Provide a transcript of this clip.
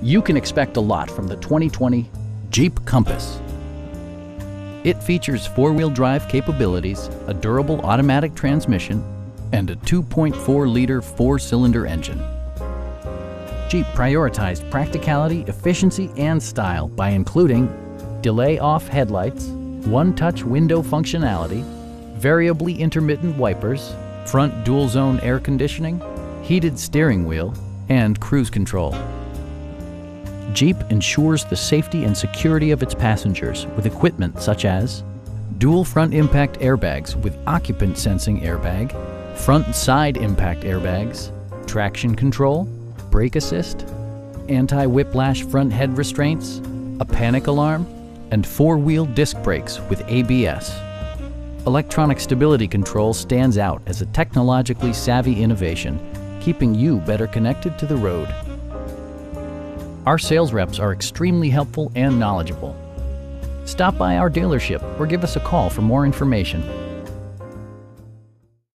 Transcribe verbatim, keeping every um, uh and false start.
You can expect a lot from the twenty twenty Jeep Compass. It features four-wheel drive capabilities, a durable automatic transmission, and a two point four liter four-cylinder engine. Jeep prioritized practicality, efficiency, and style by including delay-off headlights, one-touch window functionality, variably intermittent wipers, front dual-zone air conditioning, heated steering wheel, and cruise control. Jeep ensures the safety and security of its passengers with equipment such as dual front impact airbags with occupant sensing airbag, front and side impact airbags, traction control, brake assist, anti-whiplash front head restraints, a panic alarm, and four-wheel disc brakes with A B S. Electronic stability control stands out as a technologically savvy innovation, keeping you better connected to the road. Our sales reps are extremely helpful and knowledgeable. Stop by our dealership or give us a call for more information.